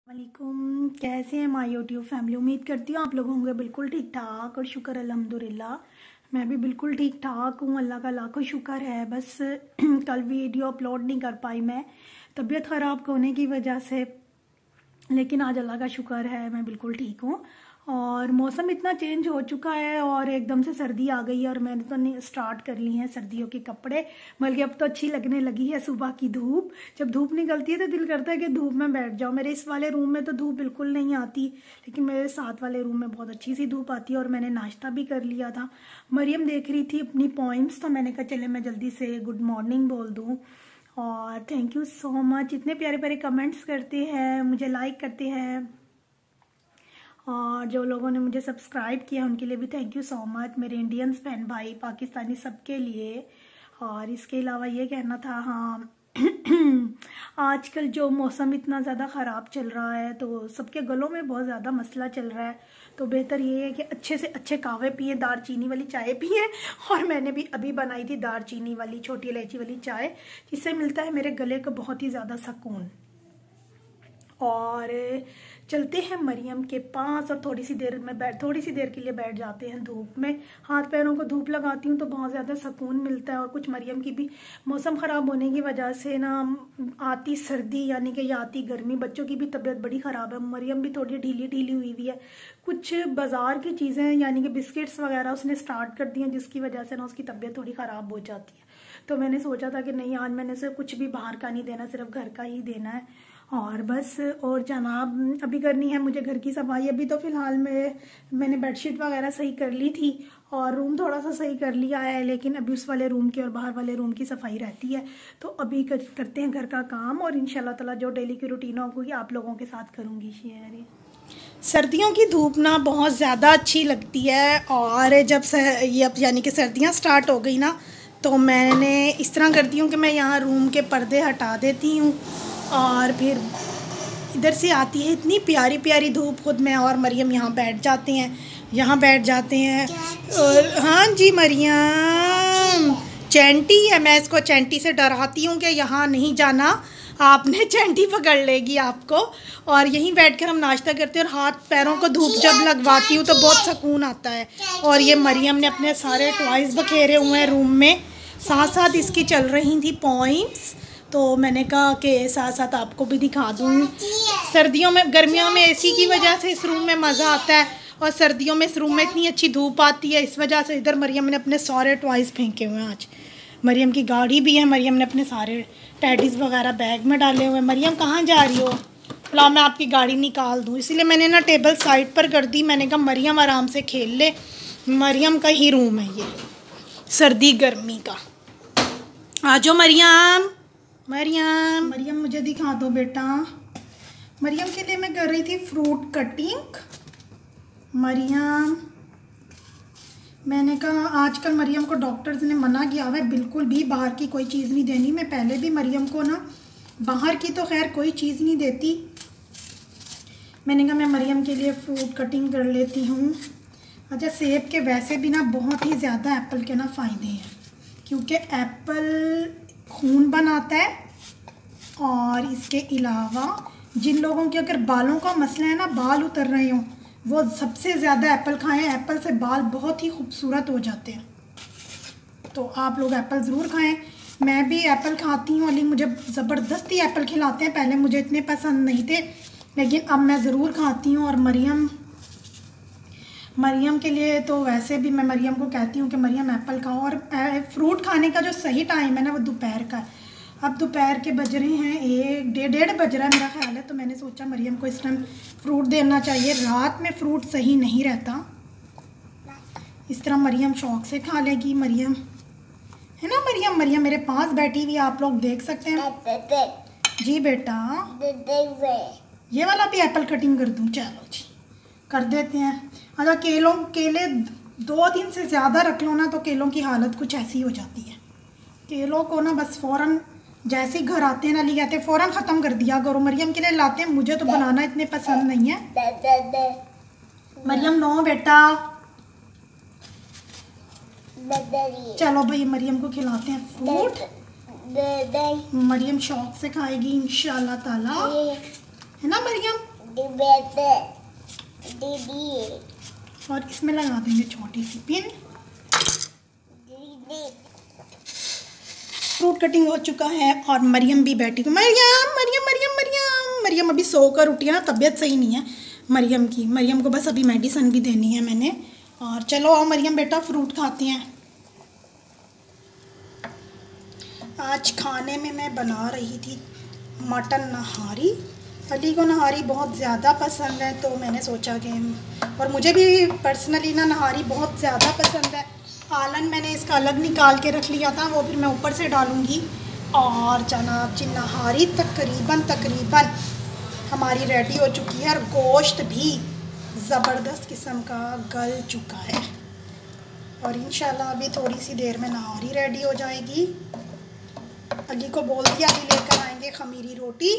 वालेकुम, कैसे हैं माय यूट्यूब फैमिली। उम्मीद करती हूँ आप लोग होंगे बिल्कुल ठीक ठाक और शुक्र अल्हम्दुलिल्लाह मैं भी बिल्कुल ठीक ठाक हूँ। अल्लाह का लाखों शुक्र है। बस कल वीडियो अपलोड नहीं कर पाई मैं तबीयत ख़राब होने की वजह से, लेकिन आज अल्लाह का शुक्र है मैं बिल्कुल ठीक हूँ। और मौसम इतना चेंज हो चुका है और एकदम से सर्दी आ गई है और मैंने तो नहीं स्टार्ट कर ली हैं सर्दियों के कपड़े, बल्कि अब तो अच्छी लगने लगी है सुबह की धूप। जब धूप निकलती है तो दिल करता है कि धूप में बैठ जाओ। मेरे इस वाले रूम में तो धूप बिल्कुल नहीं आती, लेकिन मेरे साथ वाले रूम में बहुत अच्छी सी धूप आती है। और मैंने नाश्ता भी कर लिया था। मरियम देख रही थी अपनी पॉइंट्स, तो मैंने कहा चले मैं जल्दी से गुड मॉर्निंग बोल दूँ। और थैंक यू सो मच, इतने प्यारे प्यारे कमेंट्स करते हैं, मुझे लाइक करते हैं, और जो लोगों ने मुझे सब्सक्राइब किया उनके लिए भी थैंक यू सो मच। मेरे इंडियंस बहन भाई पाकिस्तानी सबके लिए। और इसके अलावा ये कहना था, हाँ आजकल जो मौसम इतना ज़्यादा ख़राब चल रहा है तो सबके गलों में बहुत ज़्यादा मसला चल रहा है, तो बेहतर ये है कि अच्छे से अच्छे कहवे पिए, दारचीनी वाली चाय पिए। और मैंने भी अभी बनाई थी दारचीनी वाली छोटी इलायची वाली चाय, जिससे मिलता है मेरे गले को बहुत ही ज़्यादा सुकून। और चलते हैं मरियम के पास और थोड़ी सी देर के लिए बैठ जाते हैं धूप में। हाथ पैरों को धूप लगाती हूँ तो बहुत ज़्यादा सुकून मिलता है। और कुछ मरियम की भी मौसम ख़राब होने की वजह से ना आती सर्दी यानी कि या आती गर्मी, बच्चों की भी तबीयत बड़ी ख़राब है। मरियम भी थोड़ी ढीली ढीली हुई हुई है। कुछ बाज़ार की चीज़ें यानी कि बिस्किट्स वगैरह उसने स्टार्ट कर दी हैं, जिसकी वजह से ना उसकी तबीयत थोड़ी ख़राब हो जाती है। तो मैंने सोचा था कि नहीं, आज मैंने उसे कुछ भी बाहर का नहीं देना, सिर्फ घर का ही देना है। और बस, और जनाब अभी करनी है मुझे घर की सफाई। अभी तो फ़िलहाल मैंने बेडशीट वगैरह सही कर ली थी और रूम थोड़ा सा सही कर लिया है, लेकिन अभी उस वाले रूम की और बाहर वाले रूम की सफाई रहती है। तो अभी करते हैं घर का काम, और इंशाल्लाह ताला जो डेली की रूटीन होगी आप लोगों के साथ करूँगी शेयर। सर्दियों की धूप ना बहुत ज़्यादा अच्छी लगती है, और जब ये यानी कि सर्दियाँ स्टार्ट हो गई ना, तो मैंने इस तरह करती हूँ कि मैं यहाँ रूम के पर्दे हटा देती हूँ और फिर इधर से आती है इतनी प्यारी प्यारी धूप। खुद मैं और मरियम यहाँ बैठ जाते हैं। और हाँ जी मरियम चैंटी है, मैं इसको चैंटी से डराती हूँ कि यहाँ नहीं जाना, आपने चैंटी पकड़ लेगी आपको। और यहीं बैठकर हम नाश्ता करते हैं और हाथ पैरों को धूप जब लगवाती हूँ तो बहुत सुकून आता है। और ये मरियम ने अपने सारे टॉयज़ बखेरे हुए हैं रूम में, साथ साथ इसकी चल रही थी पॉइंट्स, तो मैंने कहा कि साथ साथ आपको भी दिखा दूँ। गर्मियों में एसी की वजह से इस रूम में मज़ा आता है, और सर्दियों में इस रूम में इतनी अच्छी धूप आती है, इस वजह से इधर मरियम ने अपने सारे टॉयज़ फेंके हुए हैं। आज मरियम की गाड़ी भी है, मरियम ने अपने सारे टैडीज़ वगैरह बैग में डाले हुए हैं। मरियम कहाँ जा रही हो? ला मैं आपकी गाड़ी निकाल दूँ, इसीलिए मैंने ना टेबल साइड पर कर दी। मैंने कहा मरियम आराम से खेल ले, मरियम का ही रूम है ये सर्दी गर्मी का। आ जाओ मरियम मुझे दिखा दो बेटा। मरियम के लिए मैं कर रही थी फ्रूट कटिंग। मरियम, मैंने कहा आजकल मरियम को डॉक्टर्स ने मना किया हुआ है बिल्कुल भी बाहर की कोई चीज़ नहीं देनी। मैं पहले भी मरियम को ना बाहर की तो खैर कोई चीज़ नहीं देती। मैंने कहा मैं मरियम के लिए फ्रूट कटिंग कर लेती हूँ। अच्छा, सेब के वैसे भी ना बहुत ही ज़्यादा एप्पल के ना फ़ायदे हैं, क्योंकि एप्पल खून बनाता है। और इसके अलावा जिन लोगों के अगर बालों का मसला है ना, बाल उतर रहे हों, वो सबसे ज़्यादा एप्पल खाएं। एप्पल से बाल बहुत ही खूबसूरत हो जाते हैं, तो आप लोग एप्पल ज़रूर खाएं। मैं भी एप्पल खाती हूँ, अली मुझे ज़बरदस्ती एप्पल खिलाते हैं। पहले मुझे इतने पसंद नहीं थे, लेकिन अब मैं ज़रूर खाती हूँ। और मरियम के लिए तो वैसे भी मैं मरियम को कहती हूँ कि मरियम एप्पल खाओ। और फ्रूट खाने का जो सही टाइम है ना वो दोपहर का है। अब दोपहर के बज रहे हैं 1-1:30 बज रहा है मेरा ख्याल है, तो मैंने सोचा मरियम को इस टाइम फ्रूट देना चाहिए। रात में फ्रूट सही नहीं रहता, इस तरह मरियम शौक से खा लेगी। मरियम है ना, मरियम मेरे पास बैठी हुई, आप लोग देख सकते हैं। जी बेटा, ये वाला भी एप्पल कटिंग कर दूँ? चलो जी कर देते हैं। अच्छा, केले 2 दिन से ज़्यादा रख लो ना तो केलों की हालत कुछ ऐसी हो जाती है। केलों को ना बस फ़ौरन जैसे ही घर आते हैं ना ली कहते हैं फ़ौरन ख़त्म कर दिया करो। मरियम के लिए लाते हैं, मुझे तो बनाना इतने पसंद नहीं है। मरियम नो बेटा, चलो भाई मरियम को खिलाते हैं फ्रूट। मरियम शौक से खाएगी इंशाल्लाह ताला, है ना मरियम? और इसमें लगा देंगे छोटी सी पिन। फ्रूट कटिंग हो चुका है और मरियम भी बैठी हुई। मरियम मरियम मरियम मरियम मरियम अभी सोकर उठी है ना, तबीयत सही नहीं है मरियम की। मरियम को बस अभी मेडिसिन भी देनी है मैंने। और चलो आओ मरियम बेटा फ्रूट खाते हैं। आज खाने में मैं बना रही थी मटन नहारी। अली को नहारी बहुत ज़्यादा पसंद है तो मैंने सोचा कि, और मुझे भी पर्सनली ना नहारी बहुत ज़्यादा पसंद है। आलन मैंने इसका अलग निकाल के रख लिया था, वो फिर मैं ऊपर से डालूँगी। और जनाब जी नहारी तकरीबन हमारी रेडी हो चुकी है और गोश्त भी ज़बरदस्त किस्म का गल चुका है। और इंशाल्लाह अभी थोड़ी सी देर में नहारी रेडी हो जाएगी। अली को बोल दिया अभी लेकर आएंगे खमीरी रोटी।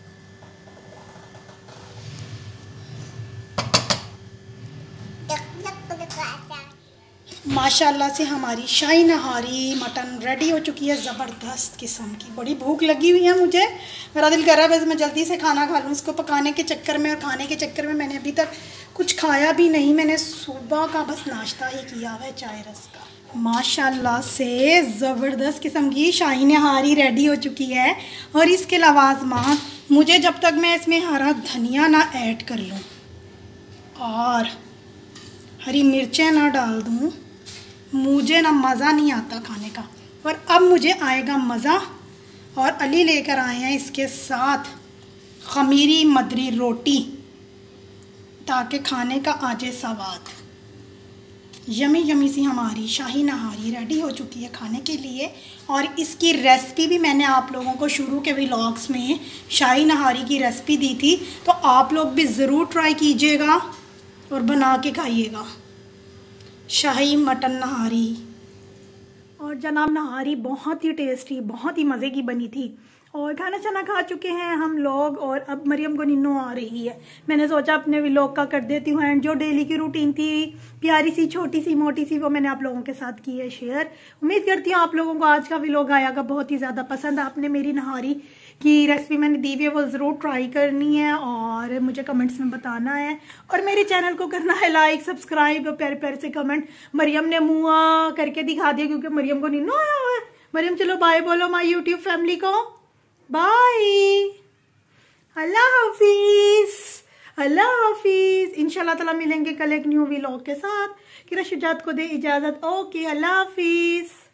माशाल्लाह से हमारी शाही नहारी मटन रेडी हो चुकी है ज़बरदस्त किस्म की। बड़ी भूख लगी हुई है मुझे, मेरा दिल कर रहा है बस मैं जल्दी से खाना खा लूँ। इसको पकाने के चक्कर में और खाने के चक्कर में मैंने अभी तक कुछ खाया भी नहीं। मैंने सुबह का बस नाश्ता ही किया हुआ है चाय रस का। माशाल्लाह से ज़बरदस्त किस्म की शाही नहारी रेडी हो चुकी है। और इसके लवाज़मात मुझे जब तक मैं इसमें हरा धनिया ना ऐड कर लूँ और हरी मिर्चें ना डाल दूँ, मुझे ना मज़ा नहीं आता खाने का। और अब मुझे आएगा मज़ा। और अली लेकर आए हैं इसके साथ खमीरी मदरी रोटी ताकि खाने का आ जाए स्वाद। यमी यमी सी हमारी शाही नहारी रेडी हो चुकी है खाने के लिए। और इसकी रेसिपी भी मैंने आप लोगों को शुरू के व्लॉग्स में शाही नहारी की रेसिपी दी थी, तो आप लोग भी ज़रूर ट्राई कीजिएगा और बना के खाइएगा शाही मटन नहारी। और जनाब नहारी बहुत ही टेस्टी बहुत ही मज़े की बनी थी। और खाना छाना खा चुके हैं हम लोग और अब मरियम को नींद आ रही है। मैंने सोचा अपने व्लॉग का कर देती हूँ एंड जो डेली की रूटीन थी प्यारी सी छोटी सी मोटी सी, वो मैंने आप लोगों के साथ की है शेयर। उम्मीद करती हूँ आप लोगों को आज का व्लॉग आएगा बहुत ही ज़्यादा पसंद। आपने मेरी नहारी की रेसिपी मैंने दी हुई है वो ज़रूर ट्राई करनी है और मुझे कमेंट्स में बताना है। और मेरे चैनल को करना है लाइक सब्सक्राइब और प्यारे प्यारे से कमेंट। मरियम ने मुँह करके दिखा दिया क्योंकि मरियम को नींद आया हुआ है। मरियम चलो बाय बोलो माई यूट्यूब फैमिली को। बाय, अल्लाह हाफिज, अल्लाह हाफिज। इंशाल्लाह ताला मिलेंगे कल एक न्यू व्लॉग के साथ। किरा शुजात को दे इजाज़त। ओके, अल्लाह हाफिज।